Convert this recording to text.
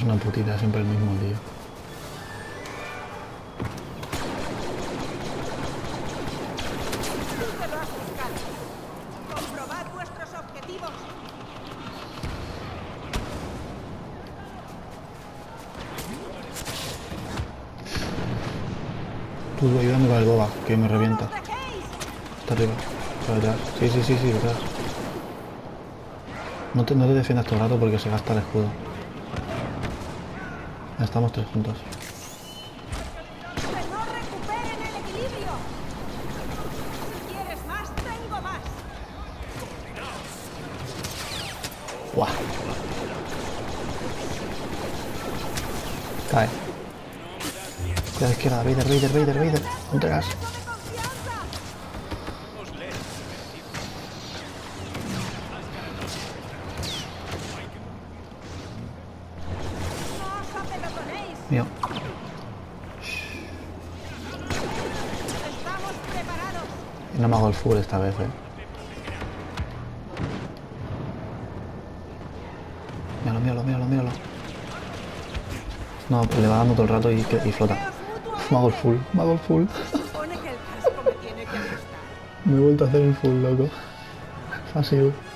es una putita, siempre el mismo tío. Comprobad vuestros objetivos. Tú ayúdame con el boba, que me revienta. ¡No nos dejéis! Está arriba, está detrás. Sí, detrás. No te defiendas todo el rato porque se gasta el escudo. Ya estamos 3 juntos. ¡Que no recuperen el equilibrio! Si quieres más, tengo más. ¡Guau! Cae. Cuidado a la izquierda, Vader. No te hagas. ¡Eso de confianza! ¡No os apelotonéis! Mío. ¡Estamos preparados! No me hago el full esta vez, Míralo. No, le va dando todo el rato y flota. Me hago el full. Supone que el casco me tiene que ajustar. Me he vuelto a hacer el full, loco. Fácil.